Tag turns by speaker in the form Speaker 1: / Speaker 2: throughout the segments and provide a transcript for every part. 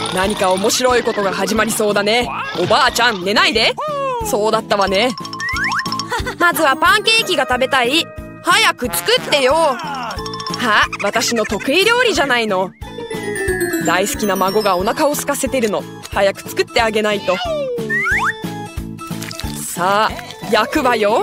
Speaker 1: 何か面白いことが始まりそうだね。おばあちゃん、寝ないで。そうだったわね。まずはパンケーキが食べたい。早く作ってよ。私の得意料理じゃないの。大好きな孫がお腹を空かせてるの。早く作ってあげないと。さあ、焼くわよ。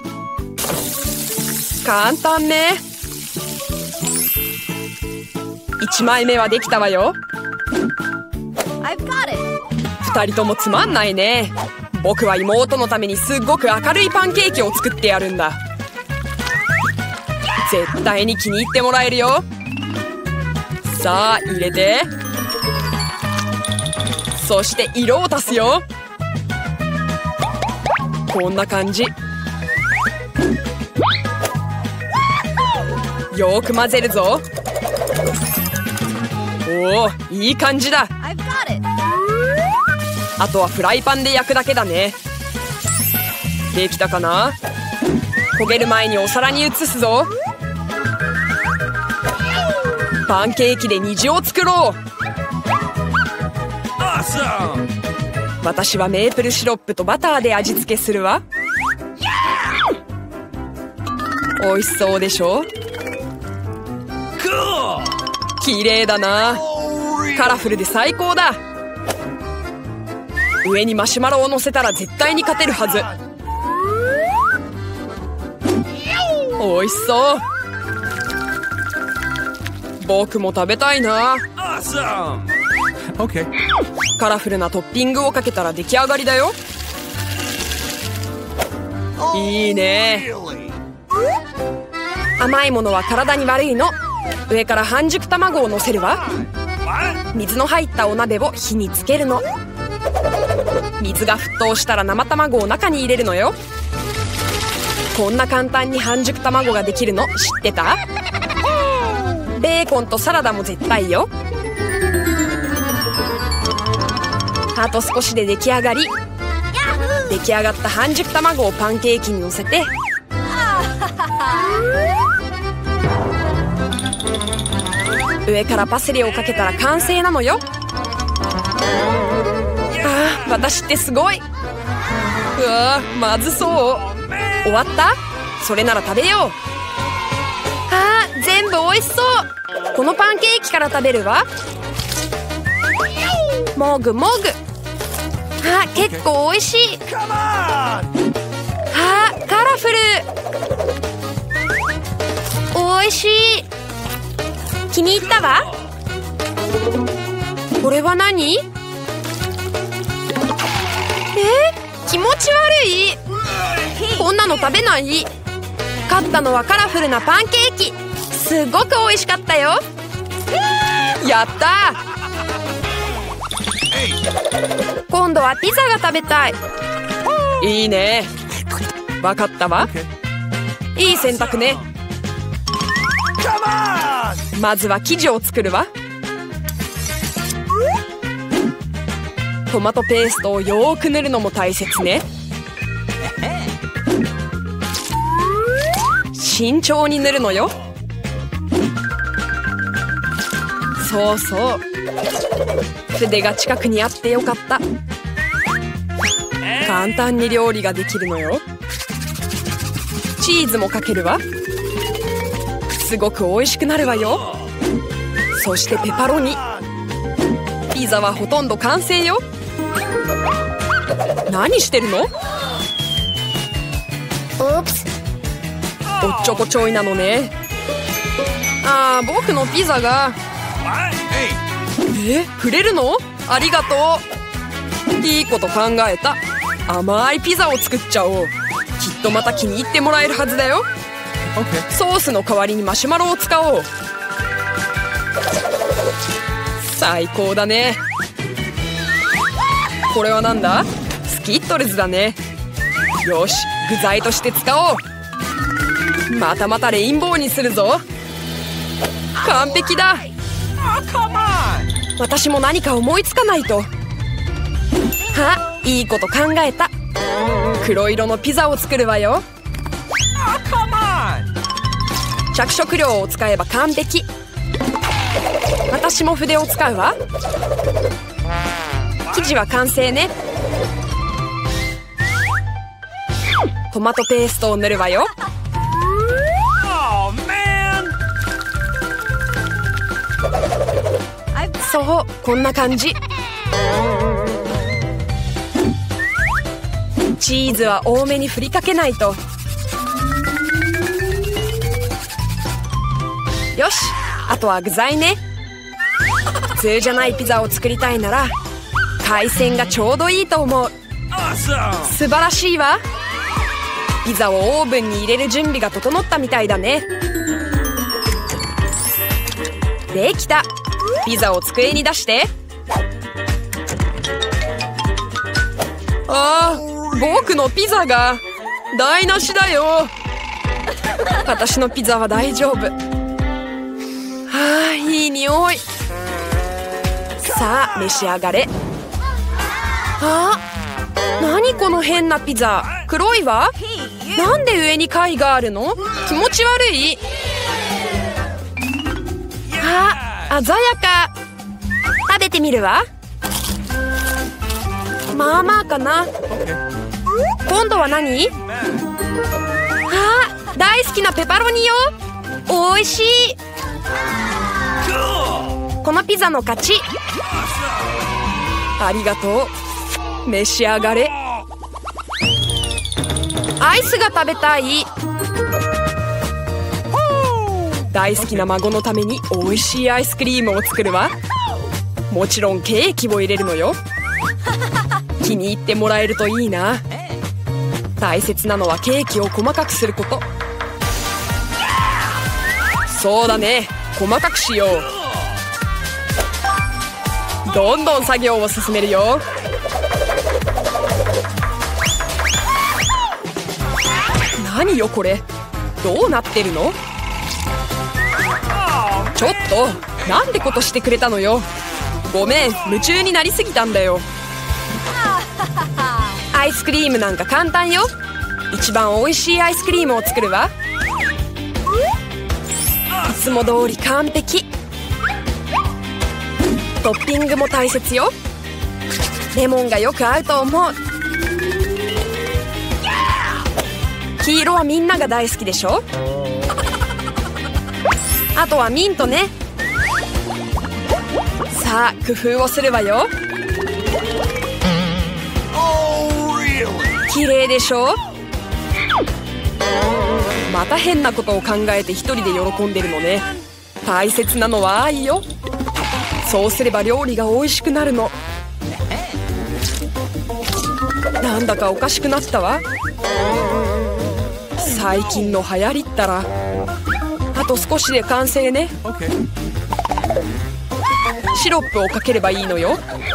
Speaker 1: 簡単ね。1枚目はできたわよ。2人ともつまんないね。僕は妹のためにすっごく明るいパンケーキを作ってやるんだ。絶対に気に入ってもらえるよ。さあ、入れて。そして色を足すよ。こんな感じ。よく混ぜるぞ。おお、いい感じだ。あとはフライパンで焼くだけだね。できたかな？焦げる前にお皿に移すぞ。パンケーキで虹を作ろう。私はメープルシロップとバターで味付けするわ。美味しそうでしょ？綺麗だな。カラフルで最高だ。上にマシュマロを乗せたら絶対に勝てるはず。美味しそう。僕も食べたいな。カラフルなトッピングをかけたら出来上がりだよ。いいね。甘いものは体に悪いの。上から半熟卵を乗せるわ。水の入ったお鍋を火につけるの。水が沸騰したら生卵を中に入れるのよ。こんな簡単に半熟卵ができるの知ってた？ベーコンとサラダも絶対よ。あと少しで出来上がり。出来上がった半熟卵をパンケーキに乗せて、上からパセリをかけたら完成なのよ。私ってすごい。うわー、まずそう。終わった？それなら食べよう。全部美味しそう。このパンケーキから食べるわ。もぐもぐ。結構美味しい。カラフル。美味しい。気に入ったわ。これは何？気持ち悪い。こんなの食べない。買ったのはカラフルなパンケーキ。すごく美味しかったよ。やったー。今度はピザが食べたい。いいね。わかったわ。いい選択ね。まずは生地を作るわ。トマトペーストをよーく塗るのも大切ね。慎重に塗るのよ。そうそう。筆が近くにあってよかった。簡単に料理ができるのよ。チーズもかけるわ。すごく美味しくなるわよ。そしてペパロニ。ピザはほとんど完成よ。何してるの？おっちょこちょいなのね。僕のピザが。触れるの？ありがとう。いいこと考えた。甘いピザを作っちゃおう。きっとまた気に入ってもらえるはずだよ。ソースの代わりにマシュマロを使おう。最高だね。これはなんだ？スキットルズだね。よし、具材として使おう。またまたレインボーにするぞ。完璧だ。私も何か思いつかないと。いいこと考えた。黒色のピザを作るわよ。着色料を使えば完璧。私も筆を使うわ。 生地は完成ね。トマトペーストを塗るわよ。そう、こんな感じ。チーズは多めに振りかけないと。よし、あとは具材ね。普通じゃないピザを作りたいなら海鮮がちょうどいいと思う。素晴らしいわ。ピザをオーブンに入れる準備が整ったみたいだね。できた。ピザを机に出して。僕のピザが台無しだよ。私のピザは大丈夫。いい匂い。さあ召し上がれ。何この変なピザ。黒いわ。なんで上に貝があるの？気持ち悪い。鮮やか。食べてみるわ。まあまあかな。今度は何？大好きなペパロニよ。おいしい。このピザの勝ち。ありがとう。召し上がれ。アイスが食べたい。大好きな孫のためにおいしいアイスクリームを作るわ。もちろんケーキを入れるのよ。気に入ってもらえるといいな。大切なのはケーキを細かくすること。そうだね、細かくしよう。どんどん作業を進めるよ。何よこれ。どうなってるの？ちょっと、なんてことしてくれたのよ。ごめん、夢中になりすぎたんだよ。アイスクリームなんか簡単よ。一番おいしいアイスクリームを作るわ。いつも通り完璧。トッピングも大切よ。レモンがよく合うと思う。黄色はみんなが大好きでしょ。あとはミントね。さあ工夫をするわよ。綺麗でしょ。また変なことを考えて一人で喜んでるのね。大切なのは愛よ。そうすれば料理が美味しくなるの。なんだかおかしくなったわ。最近の流行りったら。あと少しで完成ね。シロップをかければいいのよ。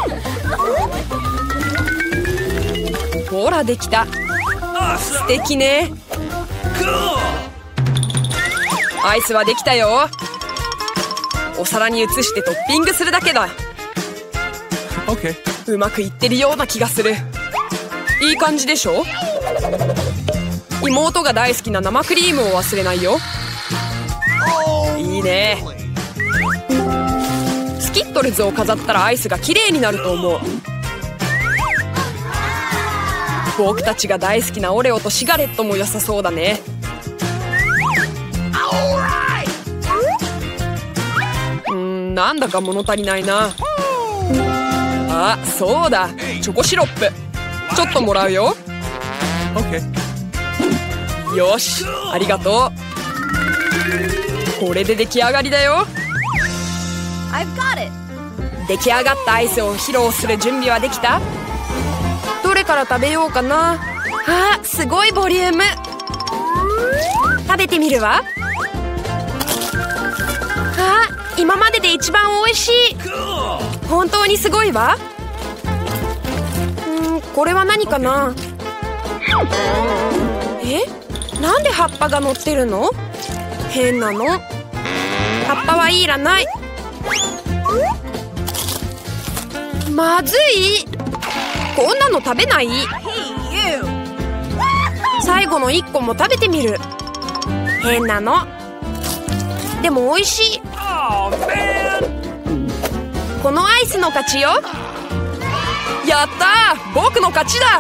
Speaker 1: ほらできた。素敵ね。アイスはできたよ。お皿に移してトッピングするだけだ。うまくいってるような気がする。いい感じでしょ。妹が大好きな生クリームを忘れないよ。いいね。スキットルズを飾ったらアイスが綺麗になると思う。僕たちが大好きなオレオとシガレットも良さそうだね。なんだか物足りないな。そうだ、チョコシロップちょっともらうよ。よし、ありがとう。これで出来上がりだよ。出来上がったアイスを披露する準備はできた？どれから食べようかな。すごいボリューム。食べてみるわ。今までで一番おいしい。本当にすごいわ。これは何かな。なんで葉っぱが乗ってるの？変なの。葉っぱはいらない。まずい。こんなの食べない。最後の1個も食べてみる。変なの。でも美味しい。このアイスの勝ちよ。 やったー、僕の勝ちだ。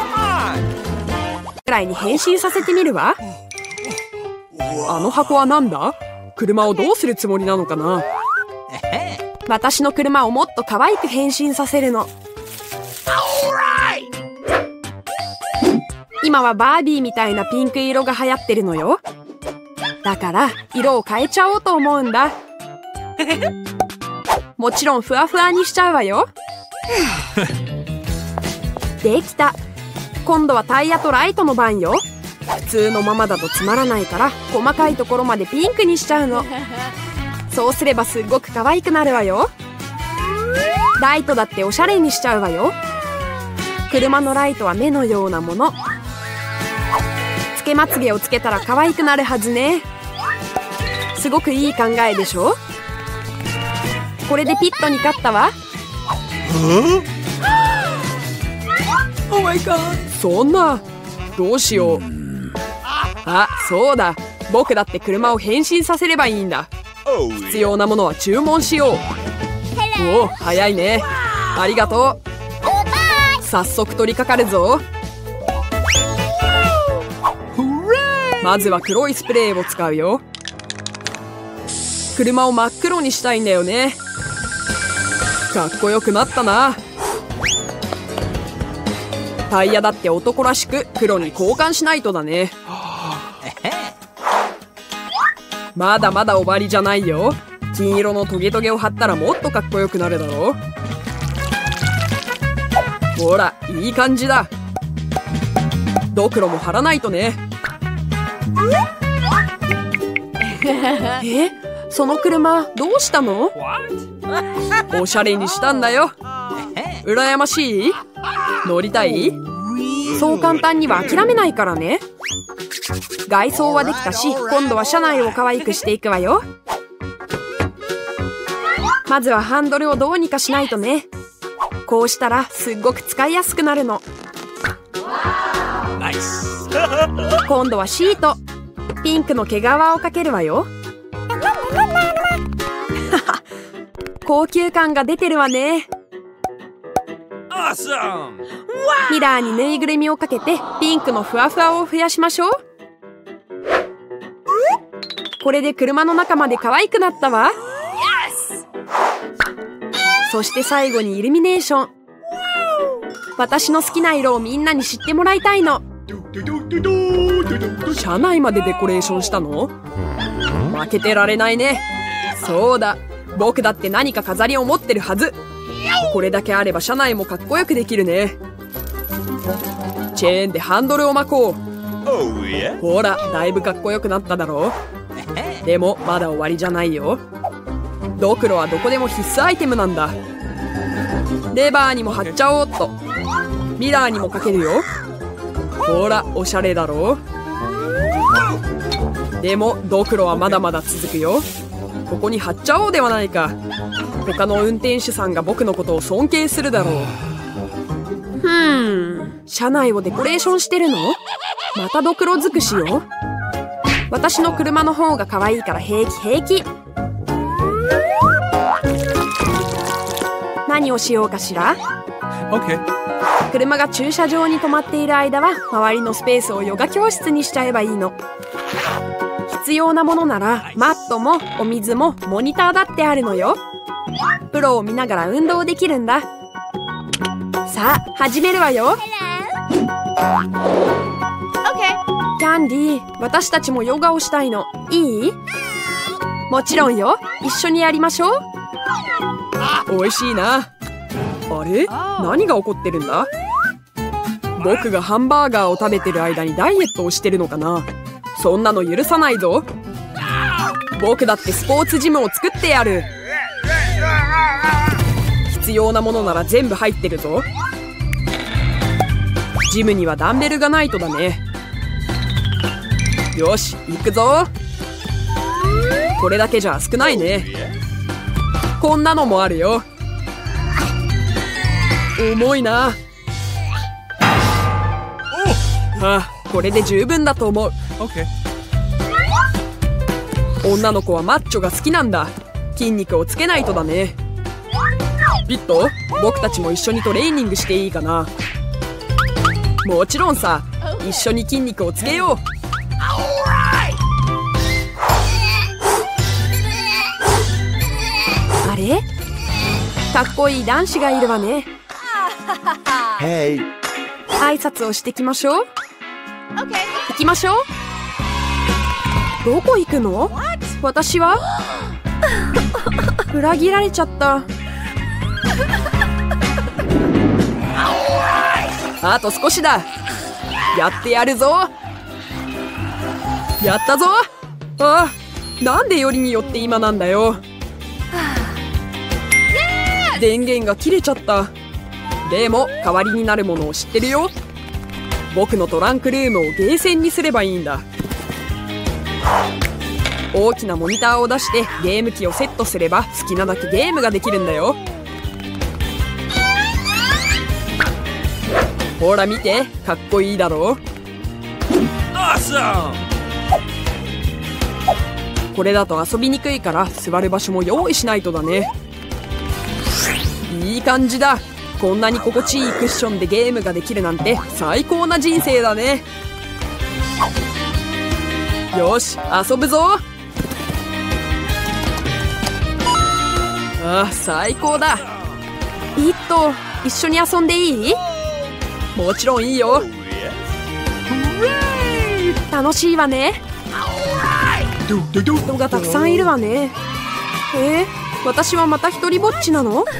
Speaker 1: くらいに変身させてみるわ。あの箱はなんだ？車をどうするつもりなのかな？私の車をもっと可愛く変身させるの。今はバービーみたいなピンク色が流行ってるのよ。だから色を変えちゃおうと思うんだ。もちろんふわふわにしちゃうわよ。できた。今度はタイヤとライトの番よ。普通のままだとつまらないから細かいところまでピンクにしちゃうの。そうすればすっごく可愛くなるわよ。ライトだっておしゃれにしちゃうわよ。車のライトは目のようなもの。つけまつげをつけたら可愛くなるはずね。すごくいい考えでしょ。これでピットに勝ったわ。Oh my god。そんな、どうしよう。あ、そうだ。僕だって車を変身させればいいんだ。必要なものは注文しよう。おお、早いね。ありがとう。早速取り掛かるぞ。まずは黒いスプレーを使うよ。車を真っ黒にしたいんだよね。かっこよくなったな。タイヤだって男らしく黒に交換しないとだね。まだまだ終わりじゃないよ。金色のトゲトゲを貼ったらもっとかっこよくなるだろう。ほら、いい感じだ。ドクロも貼らないとね。その車どうしたの？おしゃれにしたんだよ。羨ましい？乗りたい？そう簡単には諦めないからね。外装はできたし、今度は車内を可愛くしていくわよ。まずはハンドルをどうにかしないとね。こうしたらすっごく使いやすくなるの。今度はシート。ピンクの毛皮をかけるわよ。高級感が出てるわね。ミラーにぬいぐるみをかけてピンクのふわふわを増やしましょう。これで車の中まで可愛くなったわ。そして最後にイルミネーション。私の好きな色をみんなに知ってもらいたいの。車内までデコレーションしたの？負けてられないね。そうだ、僕だって何か飾りを持ってるはず。これだけあれば車内もかっこよくできるね。チェーンでハンドルを巻こう。ほら、だいぶかっこよくなっただろう。でもまだ終わりじゃないよ。ドクロはどこでも必須アイテムなんだ。レバーにも貼っちゃおうっと。ミラーにもかけるよ。ほら、おしゃれだろう。でもドクロはまだまだ続くよ。ここに貼っちゃおうではないか。他の運転手さんが僕のことを尊敬するだろう。車内をデコレーションしてるの？またドクロ尽くしよ。私の車の方が可愛いから平気平気。何をしようかしら。車が駐車場に止まっている間は周りのスペースをヨガ教室にしちゃえばいいの。必要なものならマットもお水もモニターだってあるのよ。プロを見ながら運動できるんだ。さあ始めるわよ。キャンディー、私たちもヨガをしたいの。いい？もちろんよ。一緒にやりましょう。おいしいな。あれ？何が起こってるんだ？僕がハンバーガーを食べてる間にダイエットをしてるのかな？そんなの許さないぞ。僕だってスポーツジムを作ってやる。必要なものなら全部入ってるぞ。ジムにはダンベルがないとだね。よし、行くぞ。これだけじゃ少ないね。こんなのもあるよ。重いな。これで十分だと思う。女の子はマッチョが好きなんだ。筋肉をつけないとだね。 ピット、僕たちも一緒にトレーニングしていいかな？もちろんさ、一緒に筋肉をつけよう。あれ？かっこいい男子がいるわね。
Speaker 2: Hey.
Speaker 1: 挨拶をしてきましょう。行きましょう。どこ行くの？私は裏切られちゃった。あと少しだ。やってやるぞ。やったぞ。あ、なんでよりによって今なんだよ。電源が切れちゃった。でも代わりになるものを知ってるよ。僕のトランクルームをゲーセンにすればいいんだ。大きなモニターを出してゲーム機をセットすれば好きなだけゲームができるんだよ。ほら見て、かっこいいだろう。これだと遊びにくいから座る場所も用意しないとだね。いい感じだ。こんなに心地いいクッションでゲームができるなんて最高な人生だね。よし、遊ぶぞ。あ、最高だ。ピット、一緒に遊んでいい？もちろんいいよ。楽しいわね。人がたくさんいるわね。私はまた一人ぼっちなの？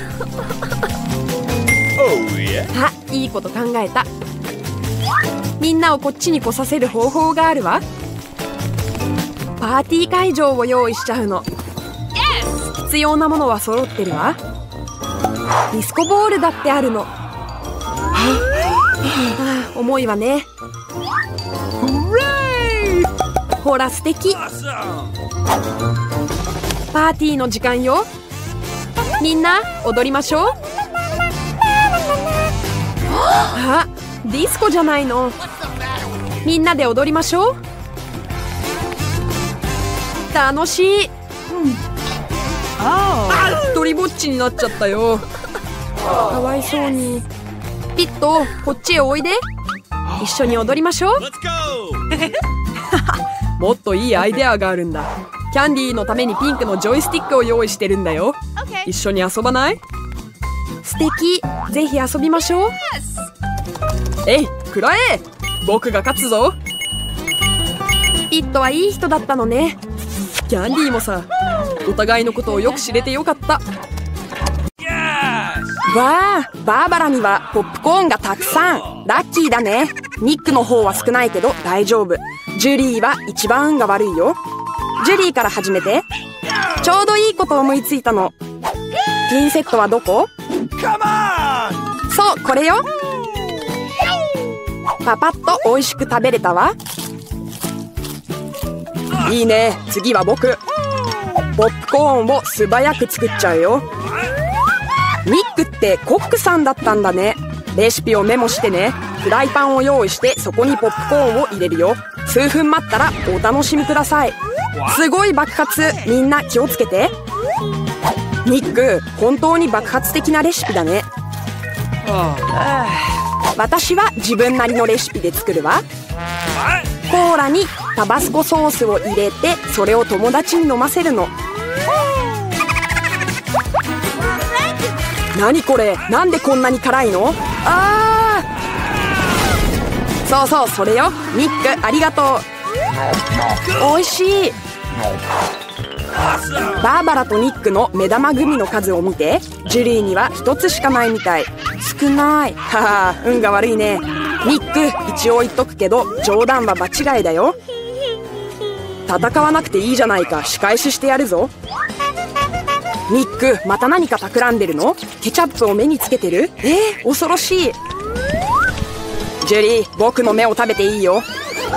Speaker 1: あ、いいこと考えた。みんなをこっちに来させる方法があるわ。パーティー会場を用意しちゃうの。必要なものは揃ってるわ。ディスコボールだってあるの。重いわね。ほら素敵。パーティーの時間よ。みんな踊りましょう。あ、ディスコじゃないの。みんなで踊りましょう。楽しい。一人ぼっちになっちゃったよ。かわいそうに。ピット、こっちへおいで。一緒に踊りましょう。もっといいアイデアがあるんだ。キャンディーのためにピンクのジョイスティックを用意してるんだよ。一緒に遊ばない？素敵。ぜひ遊びましょう。くらえ。僕が勝つぞ。ピットはいい人だったのね。キャンディーもさ。お互いのことをよく知れてよかった。わあ、バーバラにはポップコーンがたくさん。ラッキーだね。ニックの方は少ないけど大丈夫。ジュリーは一番運が悪いよ。ジュリーから始めて。ちょうどいいこと思いついたの。ピンセットはどこ？そう、これよ。パパッと美味しく食べれたわ。いいね。次は僕。ポップコーンを素早く作っちゃうよ。ニックってコックさんだったんだね。レシピをメモしてね。フライパンを用意してそこにポップコーンを入れるよ。数分待ったらお楽しみください。すごい爆発。みんな気をつけて。ニック、本当に爆発的なレシピだね。私は自分なりのレシピで作るわ。コーラにタバスコソースを入れて、それを友達に飲ませるの。何これ？なんでこんなに辛いの？そうそう、それよ。ニック、ありがとう。おいしい。バーバラとニックの目玉グミの数を見て。ジュリーには一つしかないみたい。少ない。はは、運が悪いね。ニック、一応言っとくけど冗談は場違いだよ。戦わなくていいじゃないか。仕返ししてやるぞ。ニック、また何か企んでるの？ケチャップを目につけてる？恐ろしい。ジュリー、僕の目を食べていいよ。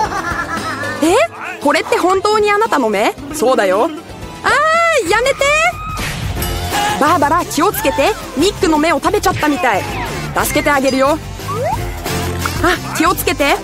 Speaker 1: これって本当にあなたの目？そうだよ。やめて。バーバラ、気をつけて。ニックの目を食べちゃったみたい。助けてあげるよ。気をつけて。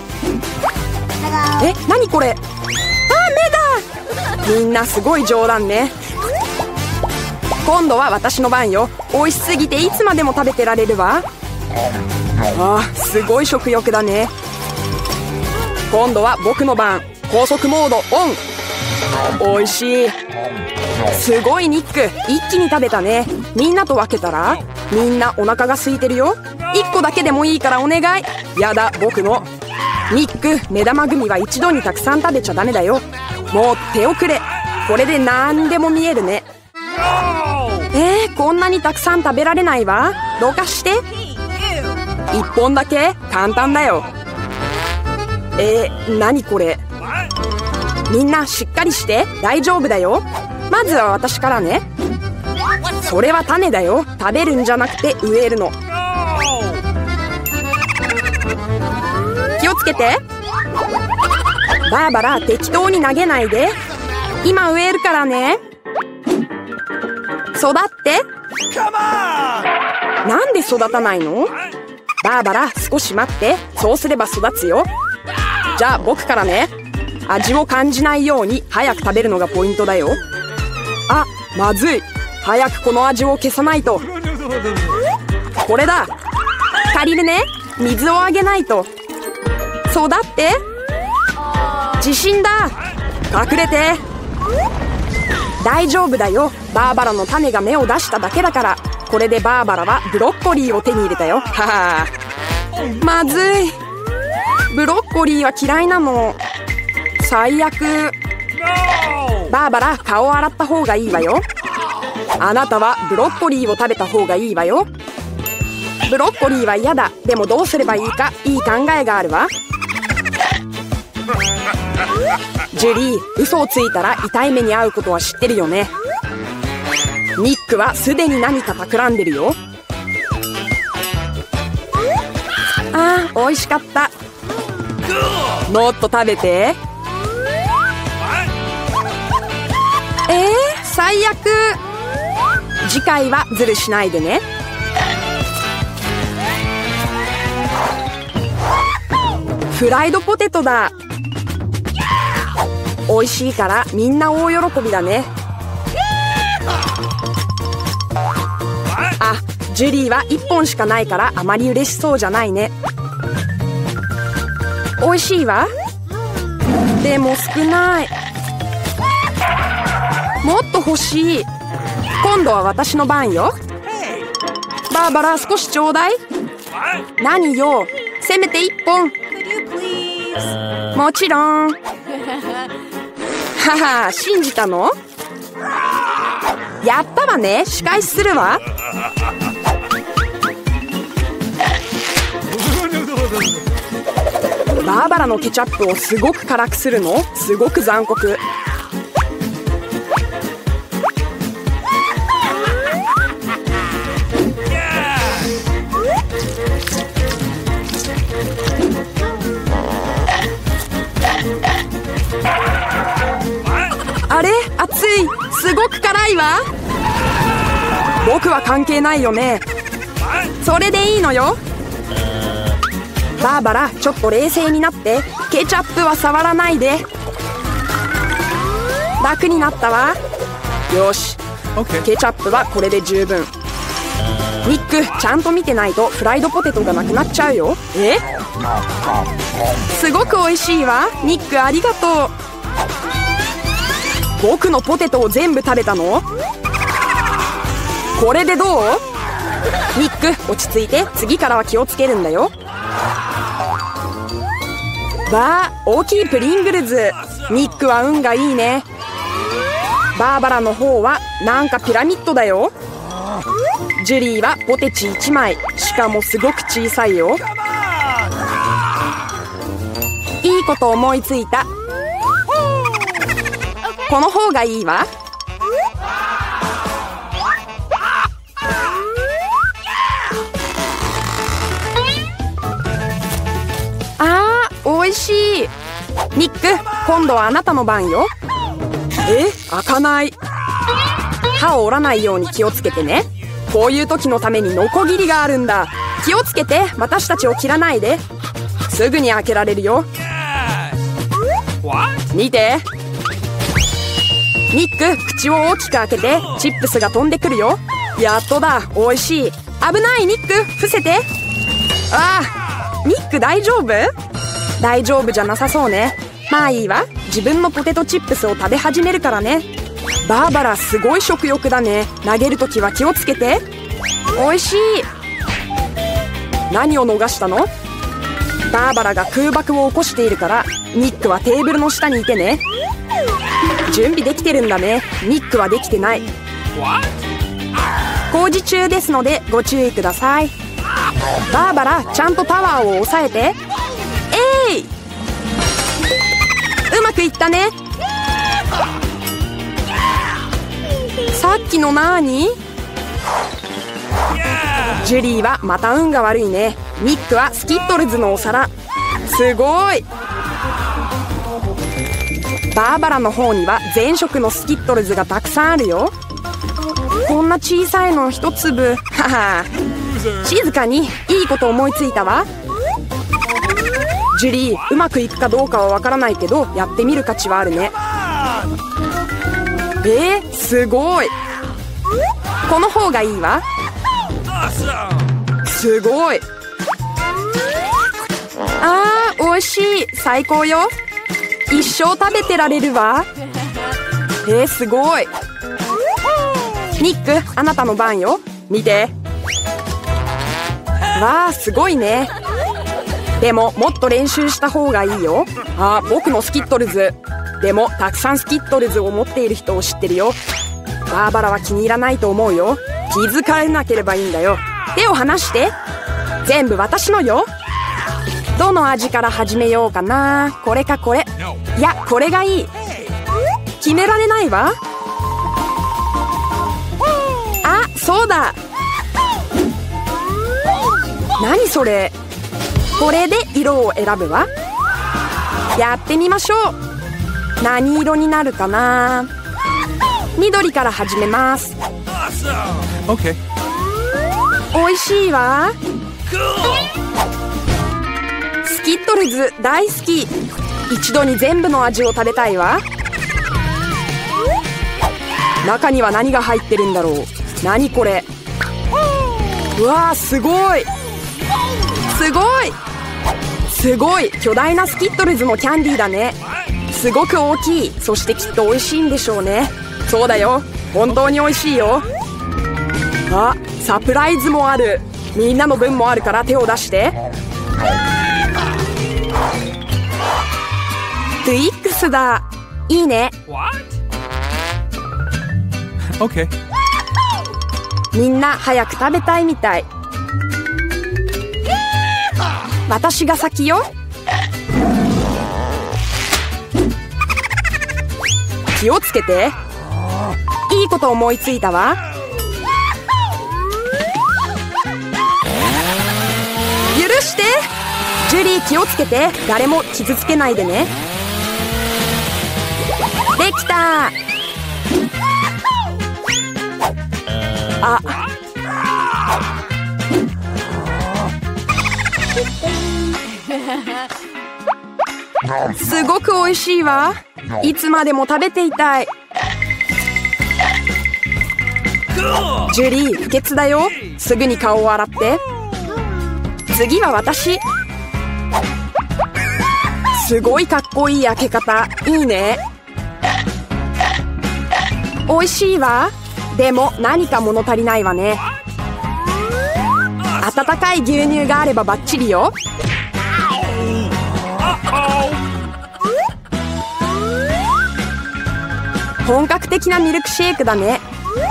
Speaker 1: 何これ？目だ。みんなすごい冗談ね。 今度は私の番よ。美味しすぎていつまでも食べてられるわ。すごい食欲だね。今度は僕の番。高速モードオン。美味しい。すごいニック、一気に食べたね。みんなと分けたら？みんなお腹が空いてるよ。1個だけでもいいからお願い。やだ、僕の。ニック、目玉グミは一度にたくさん食べちゃダメだよ。もう手遅れ。これで何でも見えるね。こんなにたくさん食べられないわ。どうかして。1本だけ？簡単だよ。何これ。みんなしっかりして。大丈夫だよ。まずは私からね。それは種だよ。食べるんじゃなくて植えるの。気をつけて。バーバラ、適当に投げないで。今植えるからね。育って。なんで育たないの？バーバラ、少し待って。そうすれば育つよ。じゃあ僕からね。味を感じないように早く食べるのがポイントだよ。あ、まずい。早くこの味を消さないと。これだ。借りるね。水をあげないと。育って。地震だ。隠れて。大丈夫だよ。バーバラの種が芽を出しただけだから。これでバーバラはブロッコリーを手に入れたよ。はは。まずい。ブロッコリーは嫌いなの。最悪。バーバラ、顔を洗った方がいいわよ。あなたはブロッコリーを食べた方がいいわよ。ブロッコリーは嫌だ。でもどうすればいいか、いい考えがあるわ。ジュリー、嘘をついたら痛い目に遭うことは知ってるよね。ニックはすでに何か企んでるよ。美味しかった。もっと食べて。最悪。次回はズルしないでね。フライドポテトだ。美味しいからみんな大喜びだね。あ、ジュリーは1本しかないからあまり嬉しそうじゃないね。美味しいわ。でも少ない。もっと欲しい。今度は私の番よ。バーバラ、少しちょうだい。何よ。せめて1本。もちろん。はは、信じたの？やったわね。仕返しするわ。バーバラのケチャップをすごく辛くするの？すごく残酷。あれ？熱い。すごく辛いわ。僕は関係ないよね。それでいいのよ。バーバラ、ちょっと冷静になって。ケチャップは触らないで。楽になったわ。よし、ケチャップはこれで十分。ニック、ちゃんと見てないとフライドポテトがなくなっちゃうよ。すごく美味しいわ。ニック、ありがとう。僕のポテトを全部食べたの？これでどう？ニック、落ち着いて。次からは気をつけるんだよ。わあ、大きいプリングルズ。ニックは運がいいね。バーバラの方はなんかピラミッドだよ。ジュリーはポテチ1枚。しかもすごく小さいよ。いいこと思いついた。この方がいいわ。美味しい。ニック、今度はあなたの番よ。開かない。歯を折らないように気をつけてね。こういう時のためにノコギリがあるんだ。気をつけて。私たちを切らないで。すぐに開けられるよ。見て。 ニック、口を大きく開けて。チップスが飛んでくるよ。やっとだ。おいしい。危ない。ニック、伏せて。ああ、ニック大丈夫？大丈夫じゃなさそうね。まあいいわ。自分のポテトチップスを食べ始めるからね。バーバラ、すごい食欲だね。投げるときは気をつけて。おいしい。何を逃したの？バーバラが空爆を起こしているから、ニックはテーブルの下にいてね。準備できてるんだね。ニックはできてない。工事中ですのでご注意ください。バーバラ、ちゃんとタワーを押さえて。えい！うまくいったね。さっきのなーに？ジュリーはまた運が悪いね。ニックはスキットルズのお皿。すごい。バーバラの方には全色のスキットルズがたくさんあるよ。こんな小さいの一粒。はは。静かに。いいこと思いついたわ。ジュリー、うまくいくかどうかはわからないけど、やってみる価値はあるね。すごい。この方がいいわ。すごい。あー、おいしい。最高よ。一生食べてられるわ。すごい。ニック、あなたの番よ。見て。わあ、すごいね。でももっと練習した方がいいよ。あ、僕のスキットルズ。でもたくさんスキットルズを持っている人を知ってるよ。バーバラは気に入らないと思うよ。気遣えなければいいんだよ。手を離して。全部私のよ。どの味から始めようかな。これかこれ。いや、これがいい。決められないわ。あ、そうだ。何それ。これで色を選ぶわ。やってみましょう。何色になるかな。緑から始めます。
Speaker 2: OK。
Speaker 1: おいしいわ。スキットルズ大好き。一度に全部の味を食べたいわ。中には何が入ってるんだろう。何これ。うわー、すごい。すごい。すごい巨大なスキットルズのキャンディーだね。すごく大きい。そしてきっと美味しいんでしょうね。そうだよ。本当に美味しいよ。あ、サプライズもある。みんなの分もあるから手を出して。トゥイックスだ。いいね。
Speaker 2: OK。
Speaker 1: みんな早く食べたいみたい。私が先よ。気をつけて。いいこと思いついたわ。許して。ジュリー、気をつけて。誰も傷つけないでね。できた。あ、すごく美味しいわ。いつまでも食べていたい。ジュリー、不潔だよ。すぐに顔を洗って。次は私。すごいかっこいい焼け方。いいね。美味しいわ。でも何か物足りないわね。温かい牛乳があればバッチリよ。本格的なミルクシェイクだね。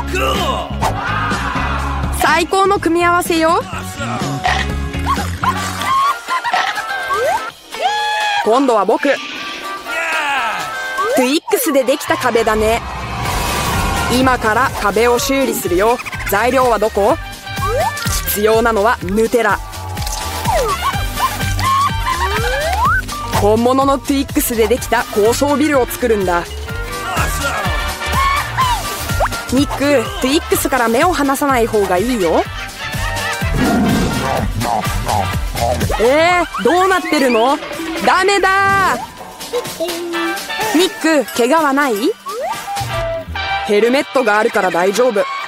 Speaker 1: 最高の組み合わせよ。今度は僕。トゥイックスでできた壁だね。今から壁を修理するよ。材料はどこ？必要なのはヌテラ。本物のトゥイックスでできた高層ビルを作るんだ。ニック、トゥイックスから目を離さない方がいいよ。どうなってるの？ダメだ。ニック、怪我はない？ ヘルメットがあるから大丈夫。